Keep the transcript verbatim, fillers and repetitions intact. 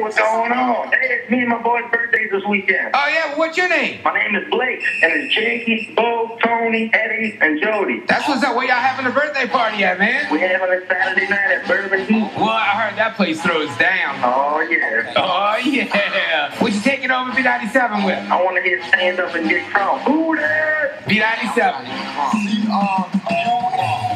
what's going on? Hey, it's me and my boy's birthdays this weekend. Oh, yeah? Well, what's your name? My name is Blake, and it's Jakey, Bo, Tony, Eddie, and Jody. That's what's up. Where y'all having a birthday party at, man? We having a Saturday night at Bourbon. Well, I heard that place throws down. Oh, yeah. Oh, yeah. What you taking over B ninety-seven with? I want to hear stand up and get drunk. Who that? B ninety-seven. C R U R.